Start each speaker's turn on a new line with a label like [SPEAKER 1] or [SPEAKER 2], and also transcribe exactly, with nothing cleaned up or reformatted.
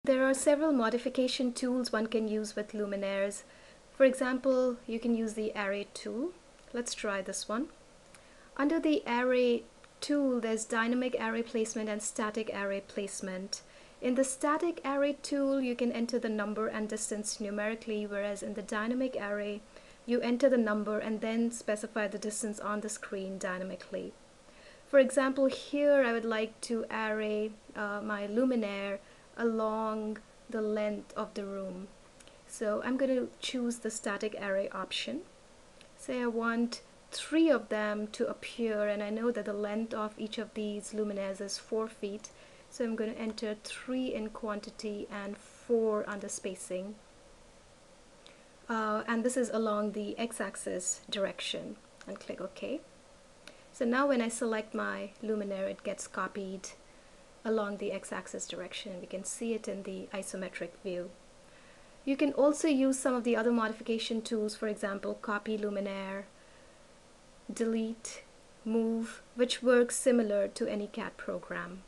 [SPEAKER 1] There are several modification tools one can use with luminaires. For example, you can use the array tool. Let's try this one. Under the array tool, there's dynamic array placement and static array placement. In the static array tool, you can enter the number and distance numerically, whereas in the dynamic array, you enter the number and then specify the distance on the screen dynamically. For example, here I would like to array uh, my luminaire along the length of the room. So I'm going to choose the static array option. Say I want three of them to appear, and I know that the length of each of these luminaires is four feet. So I'm going to enter three in quantity and four under spacing. Uh, and this is along the x-axis direction, and click OK. So now when I select my luminaire, it gets copied along the x-axis direction. We can see it in the isometric view. You can also use some of the other modification tools, for example, copy luminaire, delete, move, which works similar to any C A D program.